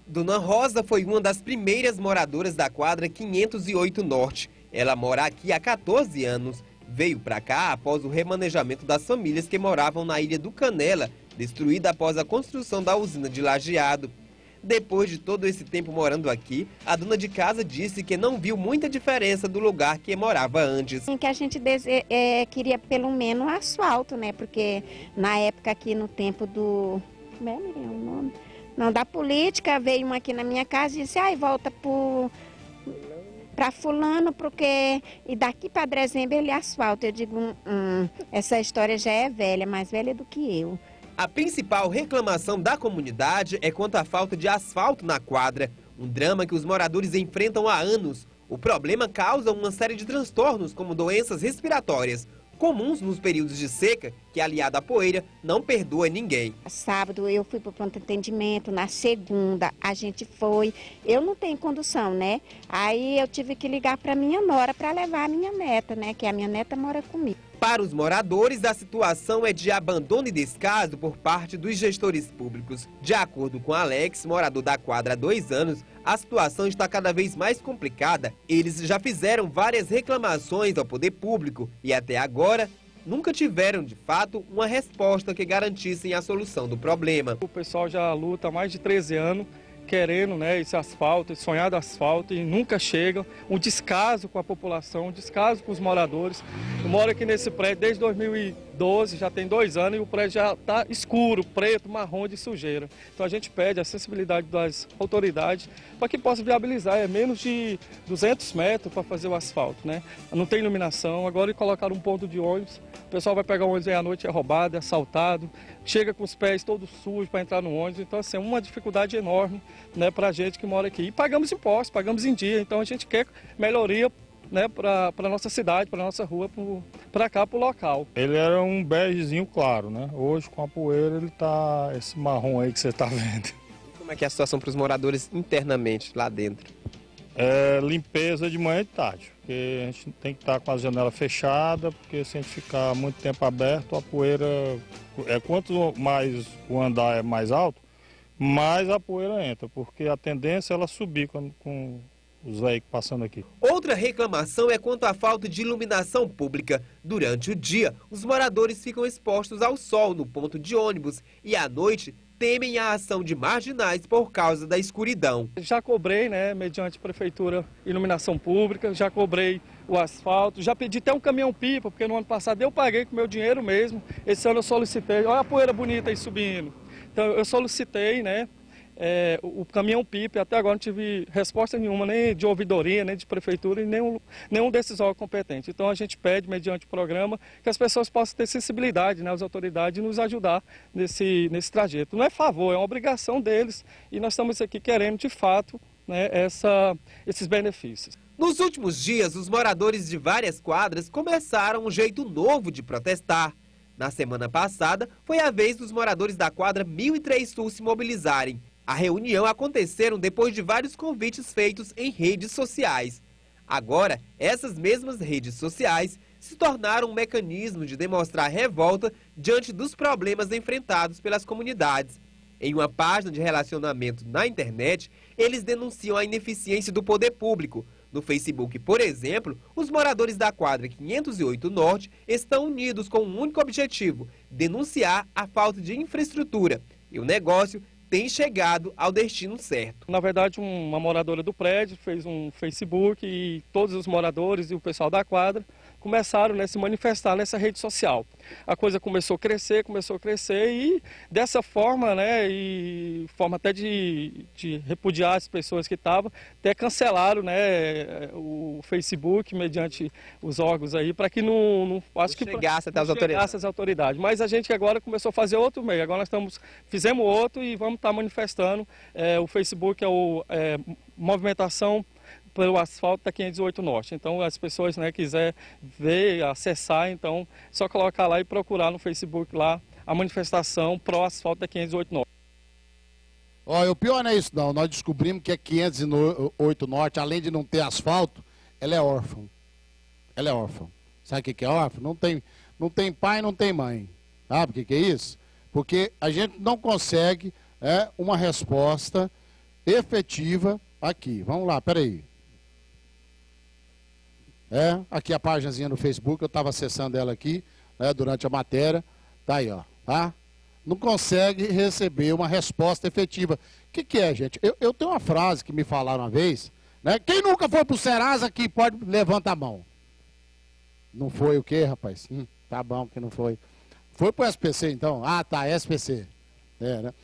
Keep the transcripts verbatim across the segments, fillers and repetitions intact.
Dona Rosa foi uma das primeiras moradoras da quadra quinhentos e oito Norte. Ela mora aqui há quatorze anos. Veio para cá após o remanejamento das famílias que moravam na Ilha do Canela, destruída após a construção da usina de Lajeado. Depois de todo esse tempo morando aqui, a dona de casa disse que não viu muita diferença do lugar que morava antes. Que a gente dese... é, queria pelo menos asfalto, né? Porque na época aqui no tempo do... Como é, Miriam, o nome? Não, da política, veio uma aqui na minha casa e disse, ai, volta para fulano, porque... E daqui para dezembro ele asfalta. Eu digo, hum, hum, essa história já é velha, mais velha do que eu. A principal reclamação da comunidade é quanto à falta de asfalto na quadra. Um drama que os moradores enfrentam há anos. O problema causa uma série de transtornos, como doenças respiratórias, comuns nos períodos de seca, que aliado à poeira, não perdoa ninguém. Sábado eu fui para o pronto atendimento, na segunda a gente foi, eu não tenho condução, né? Aí eu tive que ligar para minha nora para levar a minha neta, né? Que a minha neta mora comigo. Para os moradores, a situação é de abandono e descaso por parte dos gestores públicos. De acordo com Alex, morador da quadra há dois anos, a situação está cada vez mais complicada. Eles já fizeram várias reclamações ao poder público e até agora nunca tiveram, de fato, uma resposta que garantissem a solução do problema. O pessoal já luta há mais de treze anos querendo, né, esse asfalto, esse sonhado asfalto, e nunca chega. Um descaso com a população, um descaso com os moradores. Eu moro aqui nesse prédio desde dois mil e doze, já tem dois anos, e o prédio já está escuro, preto, marrom de sujeira. Então a gente pede a sensibilidade das autoridades para que possa viabilizar. É menos de duzentos metros para fazer o asfalto, né? Não tem iluminação, agora colocaram um ponto de ônibus. O pessoal vai pegar o ônibus aí à noite, é roubado, é assaltado, chega com os pés todos sujos para entrar no ônibus. Então, assim, é uma dificuldade enorme, né, para a gente que mora aqui. E pagamos impostos, pagamos em dia, então a gente quer melhoria, né, para a nossa cidade, para a nossa rua, para cá, para o local. Ele era um begezinho claro, né? Hoje, com a poeira, ele tá esse marrom aí que você está vendo. Como é que é a situação para os moradores internamente, lá dentro? É limpeza de manhã e de tarde, porque a gente tem que estar com a janela fechada, porque se a gente ficar muito tempo aberto, a poeira, é, quanto mais o andar é mais alto, mais a poeira entra, porque a tendência é ela subir com, com os veículos passando aqui. Outra reclamação é quanto à falta de iluminação pública. Durante o dia, os moradores ficam expostos ao sol no ponto de ônibus e à noite temem a ação de marginais por causa da escuridão. Já cobrei, né, mediante prefeitura, iluminação pública, já cobrei o asfalto, já pedi até um caminhão-pipa, porque no ano passado eu paguei com meu dinheiro mesmo. Esse ano eu solicitei, olha a poeira bonita aí subindo. Então eu solicitei, né, é, o, o caminhão-pipa, até agora não tive resposta nenhuma, nem de ouvidoria, nem de prefeitura, e nenhum, nenhum desses órgãos competentes. Então a gente pede, mediante o programa, que as pessoas possam ter sensibilidade, né, as autoridades, nos ajudar nesse, nesse trajeto. Não é favor, é uma obrigação deles, e nós estamos aqui querendo, de fato, né, essa, esses benefícios. Nos últimos dias, os moradores de várias quadras começaram um jeito novo de protestar. Na semana passada, foi a vez dos moradores da quadra mil e três Sul se mobilizarem. A reunião aconteceu depois de vários convites feitos em redes sociais. Agora, essas mesmas redes sociais se tornaram um mecanismo de demonstrar revolta diante dos problemas enfrentados pelas comunidades. Em uma página de relacionamento na internet, eles denunciam a ineficiência do poder público. No Facebook, por exemplo, os moradores da quadra quinhentos e oito Norte estão unidos com um único objetivo: denunciar a falta de infraestrutura. E o negócio tem chegado ao destino certo. Na verdade, uma moradora do prédio fez um Facebook e todos os moradores e o pessoal da quadra começaram, né, a se manifestar nessa rede social. A coisa começou a crescer, começou a crescer e dessa forma, né, e forma até de, de repudiar as pessoas que estavam, até cancelaram, né, o Facebook mediante os órgãos aí, para que não, não acho que chegasse até as chegasse autoridades. As autoridades. Mas a gente agora começou a fazer outro meio. Agora nós estamos, fizemos outro e vamos estar manifestando. É, o Facebook é o é, movimentação pelo asfalto da quinhentos e oito Norte. Então, as pessoas, né, quiser ver, acessar, então, só colocar lá e procurar no Facebook lá a manifestação pró asfalto da quinhentos e oito Norte. Olha, o pior não é isso não, nós descobrimos que a quinhentos e oito Norte, além de não ter asfalto, ela é órfã. Ela é órfã. Sabe o que é órfã? Não tem, não tem pai, não tem mãe. Sabe o que é isso? Porque a gente não consegue é, uma resposta efetiva aqui. Vamos lá, peraí. É, aqui a páginazinha no Facebook, eu estava acessando ela aqui, né, durante a matéria. Tá aí, ó, tá? Não consegue receber uma resposta efetiva. O que, que é, gente? Eu, eu tenho uma frase que me falaram uma vez, né? Quem nunca foi pro Serasa aqui pode levantar a mão. Não foi o quê, rapaz? Hum, tá bom que não foi. Foi pro S P C, então? Ah, tá, S P C. É, né?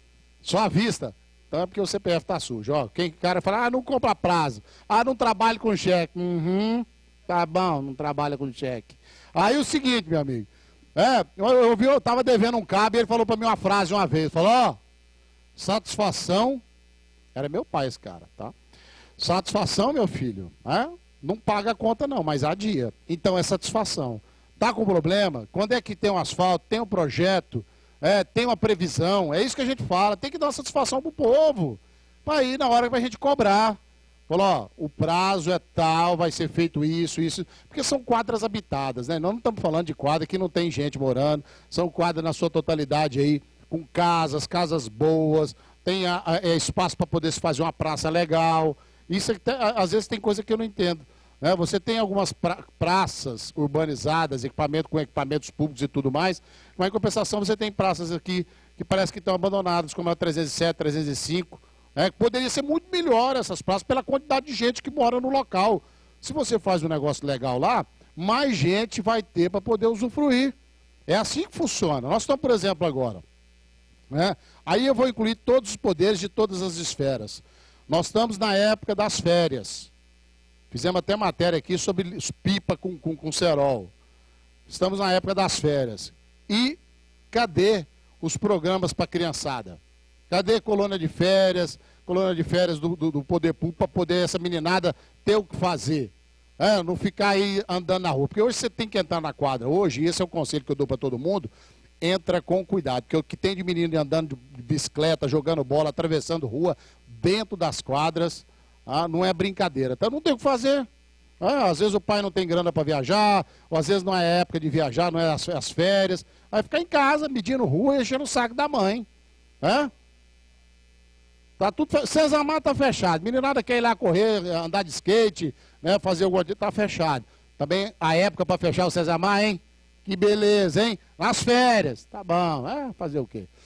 Só à vista. Então é porque o C P F tá sujo. Ó, quem cara fala, ah, não compra prazo. Ah, não trabalho com cheque. Uhum, tá bom, não trabalha com cheque. Aí o seguinte, meu amigo. É, eu, eu vi, eu tava devendo um cabo e ele falou pra mim uma frase uma vez. Falou, ó, satisfação. Era meu pai esse cara, tá? Satisfação, meu filho, é? Não paga a conta não, mas adia. Então é satisfação. Tá com problema? Quando é que tem um asfalto, tem um projeto, é, tem uma previsão, é isso que a gente fala, tem que dar uma satisfação pro povo. Para ir na hora que a gente cobrar. Falou, ó, o prazo é tal, vai ser feito isso, isso, porque são quadras habitadas, né? Nós não estamos falando de quadra que não tem gente morando, são quadras na sua totalidade aí, com casas, casas boas, tem a, a, é, espaço para poder se fazer uma praça legal. Isso é, às vezes tem coisa que eu não entendo. Né? Você tem algumas pra, praças urbanizadas, equipamento com equipamentos públicos e tudo mais, mas em compensação você tem praças aqui que parece que estão abandonadas, como a trezentos e sete, trezentos e cinco. É, poderia ser muito melhor essas praças pela quantidade de gente que mora no local. Se você faz um negócio legal lá, mais gente vai ter para poder usufruir. É assim que funciona. Nós estamos, por exemplo, agora. Né? Aí eu vou incluir todos os poderes de todas as esferas. Nós estamos na época das férias. Fizemos até matéria aqui sobre pipa com, com, com cerol. Estamos na época das férias. E cadê os programas para a criançada? Cadê colônia de férias, colônia de férias do, do, do poder público para poder essa meninada ter o que fazer? É, não ficar aí andando na rua. Porque hoje você tem que entrar na quadra. Hoje, e esse é o conselho que eu dou para todo mundo, entra com cuidado. Porque o que tem de menino andando de bicicleta, jogando bola, atravessando rua, dentro das quadras, ah, não é brincadeira. Então não tem o que fazer. Ah, às vezes o pai não tem grana para viajar, ou às vezes não é época de viajar, não é as, as férias. Vai ficar em casa, medindo rua e enchendo o saco da mãe. É? Tá tudo, Cezamar tá fechado. Meninada quer ir lá correr, andar de skate, né, fazer alguma coisa, tá fechado. Também a época para fechar o Cezamar, hein? Que beleza, hein? Nas férias. Tá bom, é, fazer o quê?